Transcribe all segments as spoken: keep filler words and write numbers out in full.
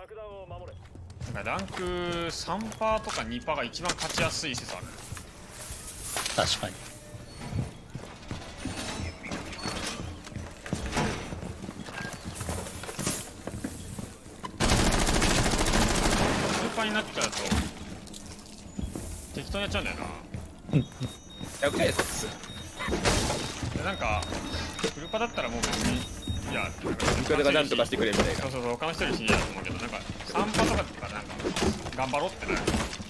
なんかランクさんパーとかにパーが一番勝ちやすい説ある。 確かに。 スーパーになっちゃうと適当にやっちゃうんだよな。 やばいです。 でなんかフルパだったらもう別にいや味方がなんとかしてくれるみたいな。 そうそうそう、他の人より死んじゃうと思うけど、なんかさんパとかだったらなんか頑張ろうってなる。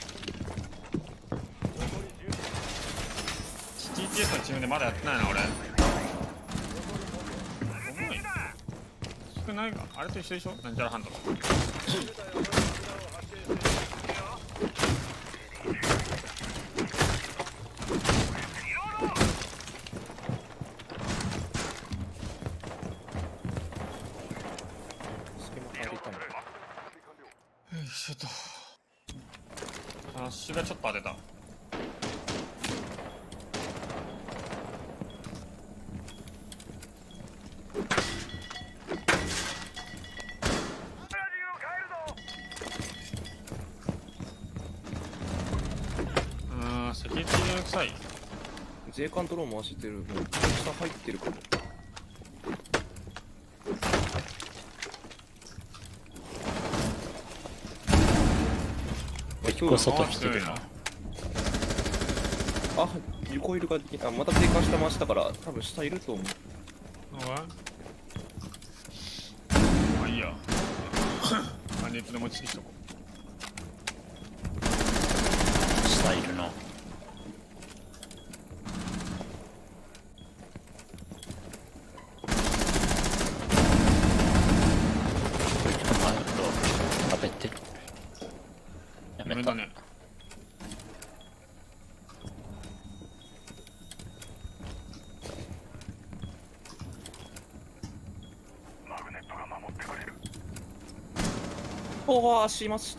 ティーティーエス のチームでまだやってないな俺。重い少ないか、あれと一緒でしょ、なんちゃらハンドル。ちょっと足がちょっと当てた。うん、セキュリティが臭い。 税関ドローン回してる。もう下入ってるかも。 結構外来てるな。 あ、リコイルができた。また税関下回したから多分下いると思う。 まあいいや。何リップで持ちにしとこう。下いるな。食べて。やめたね。 おお、足いました。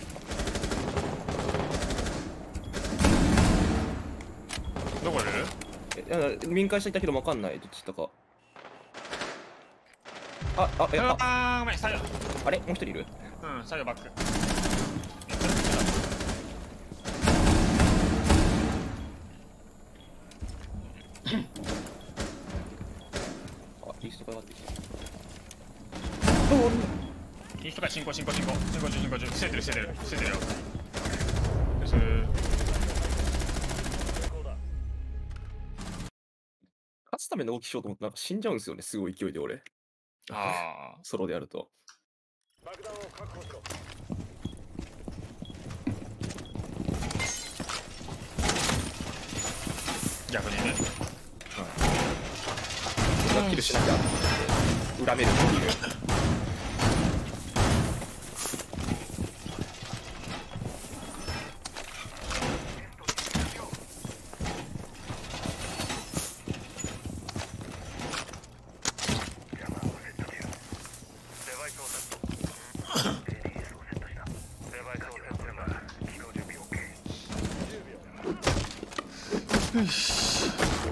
どこいる？ え、民間していたけどわかんない。どっちだか。あ、あ、え、あ、 あー、ごめん、サイド。 あれもう一人いる？ うん、サイドバック。 あ、イーストから上がってきた。 いい人が進行進行進行進行中進行中、伏せてる伏せてる伏せてるよ。よし、 勝つための動きしようと思ってなんか死んじゃうんですよね、すごい勢いで俺。 ああソロでやると。 逆にね。 はい。キルしなきゃ恨めるっていう。 よし。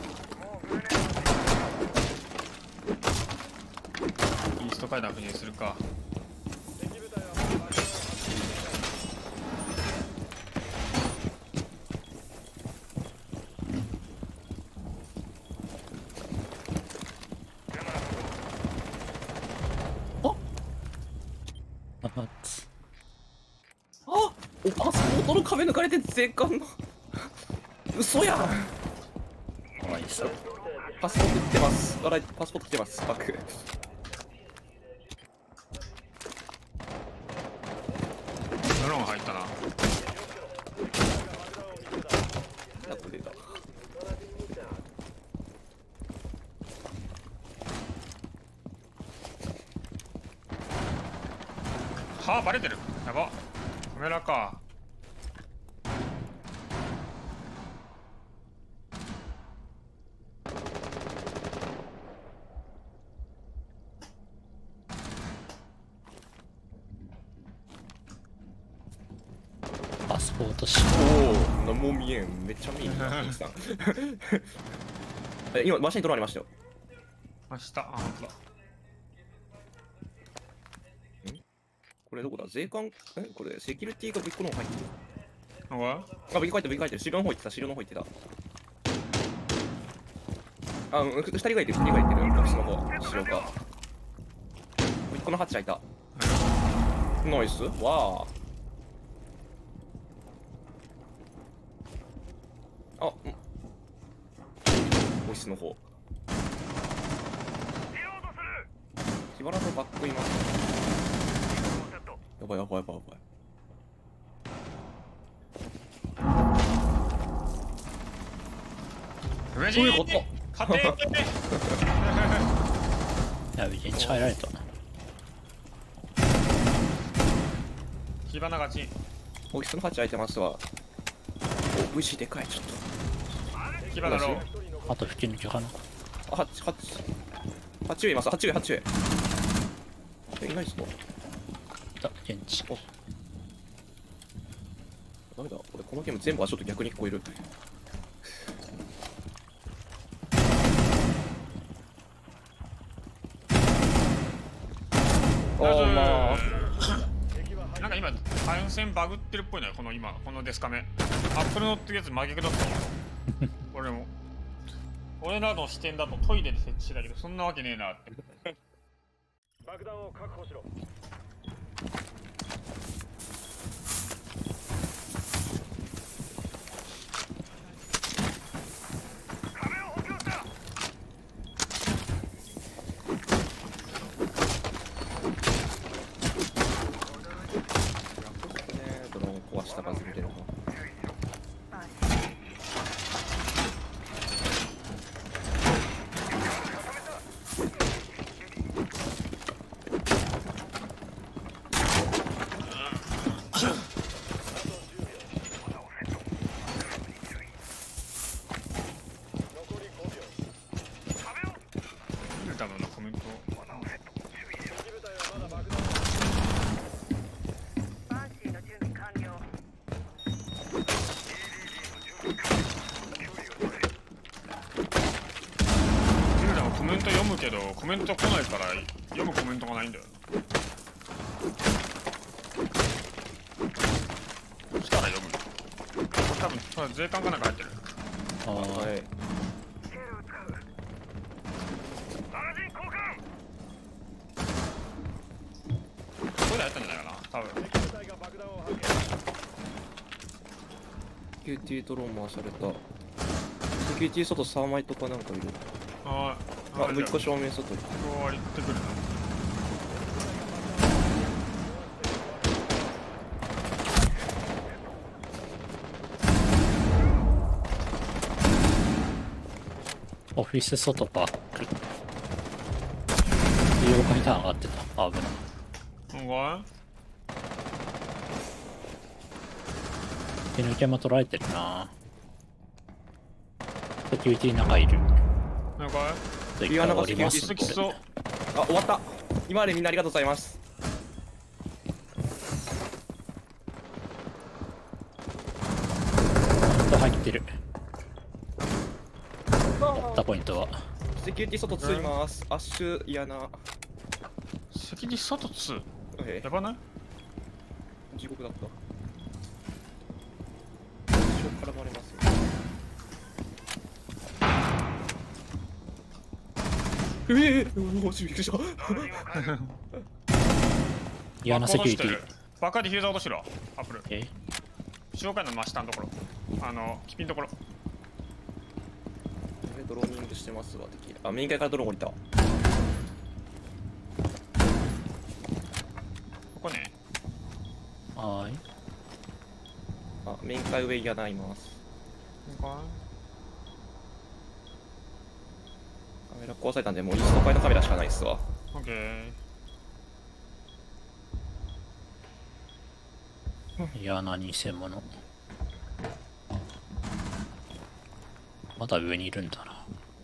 イースト階段浮入するか。 ああおパスポートの壁抜かれて税関の嘘やん。 かわいそう。 パスポート来てます。笑いパスポート来てます。バック。 ドローン入ったな。 あ、これだ。 はあ、バレてる。やば。カメラか。 パスポートしおお、なんも見えん。めっちゃ見えんな、さん。え、今、マシン取られましたよ。 明日、あ、ほんとだ。 これどこだ税関えこれセキュリティが別個の方入ってる。 なんかあ、右書いてる右書いてる。白の方行ってた、白の方行ってた。あ、うん、ふ二人がいてる、二人がいてる。ボックスの方、白か。一個のハッチ開いた。ナイスわあ。あ、うん。ボイスの方。しばらくバックいます。やばいやばいやばいやばい。 無事そういうこと勝ていや、別に入られたな。 火花勝ち。 ボイスのハッチ開いてますわ。お、ブイシー でかい、ちょっと。 火花ロー。 あと吹き抜きかな。 あ、ハッチ、ハッチ。ハッチ上います、ハッチ上、ハッチ上。え、いないっすかだ、現地。 ダメだ、俺このゲーム全部足音逆に聞こえる。あーまあなんか今回線バグってるっぽいな、この今このデスカメアップル乗ってるやつ真逆だった俺も俺らの視点だとトイレで設置してたけどそんなわけねえなって爆弾を確保しろ。 ドローン壊したバズみたいなのが多分のコメントコメント読むけどコメント来ないから読むコメントがないんだよ。来たら読む。多分多分税関かなんか入ってる。 ああ、 はい。 これで入ったんじゃないかな多分。 セキュリティドローン回された。セキュリティ外さんまいとかなんかいる。 ああ、もう一個正面外。 ここは行ってくるな。 オフィス外バック。両階段上がってた。危ない。 なんか手抜けも取られてるな。セキュリティの中いる。 なんか一回降ります好きそう。 あ、終わった。今までみんなありがとうございます。 入ってる。やったポイントは。 セキュリティ外ついます。アッシュ嫌な。 セキュリティ外ツー。 えやばない？ 地獄だった。一生絡まれますよ。ええー、うわ、びっくりした。 嫌なセキュリティ。 バカでヒューザー落としろ。アップル。 え紹介の真下のところ。あの、キピンところ。 ドローニングしてますわ、敵。あ、メイン階からドローン降りた。ここね。 はーい。 あ、メイン階上嫌ないます。 なんかカメラ壊されたんで、もうインスト階のカメラしかないっすわ。 オッケー。 嫌な偽物。まだ上にいるんだな。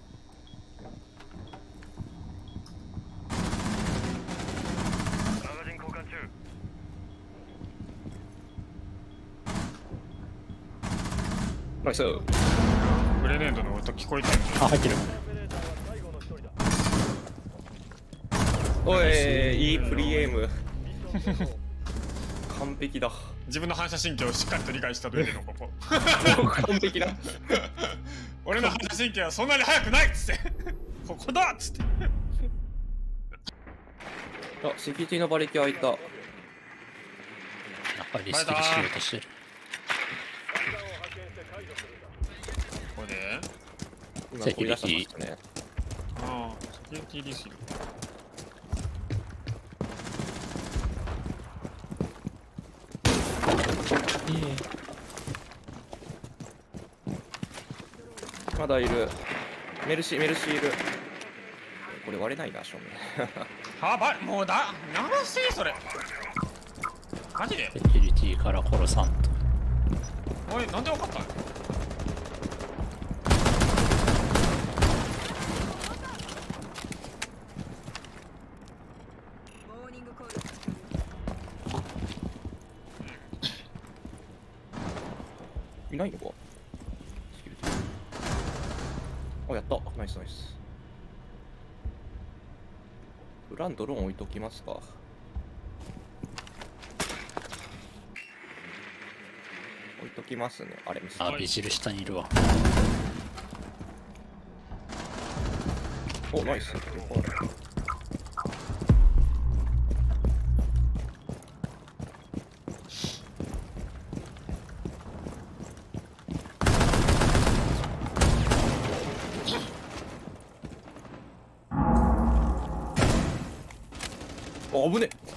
ナイス。 グレネードの音聞こえてる。 あ、入ってる。 おい、いいプリエイム。 完璧だ。 自分の反射神経をしっかりと理解した上でのここ完璧だ。 俺の反射神経はそんなに速くないっつってここだっつってあ、セキュリティの馬力開いた。 なんかリスキルしようとしてる。 これで今セキュリティ取り出してましたね。 ああセキュリティリスキルまだいる。メルシー、メルシーいる。これ割れないな、正面。 はばもうだ長すぎそれマジでセキュリティから殺さんと。 おいなんでわかったのいないのか。あ、やった。ナイスナイス。裏にドローン置いときますか。置いときますね。あれ、ミス。 あ、ビジル下にいるわ。 お、ナイス。あ、危ねえ。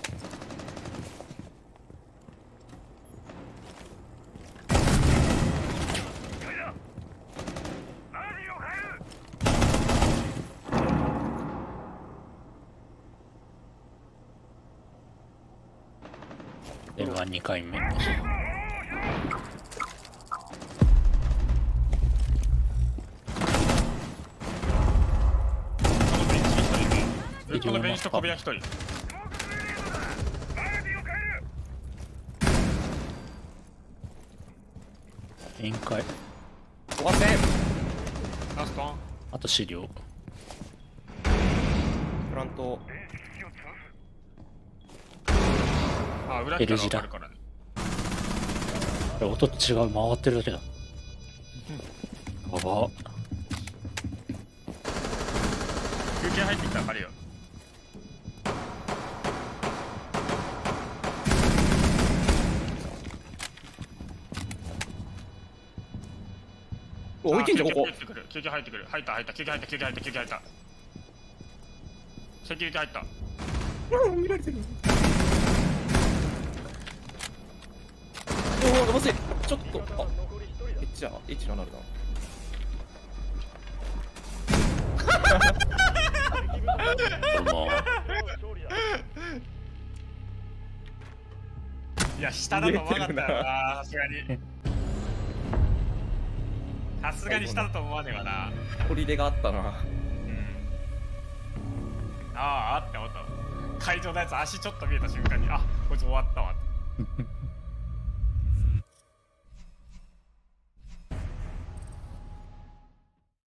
電話にかいめ。 このベンチと小部屋一人。 宴会。 終わって。 ラスト。 あと資料。 プラント。 あ、裏来たら分かるからね。 これ音違う、回ってるだけだ。やば。 休憩入ってきたら借りよ。 置いてんじゃん、ここ。 休憩入ってくる。入った入った休憩入った休憩入った休憩入った。セキュリティ入った。 うん、見られてる。おお、伸ばせ。ちょっと、あ、エッチだ、エッチななるな。 どうも。 いや、下だと思わなかったよな、さすがに。さすがに下だと思わねえわな。 砦があったな。 うん。ああ、あって思った。会場のやつ足ちょっと見えた瞬間に、あ、こいつ終わったわって。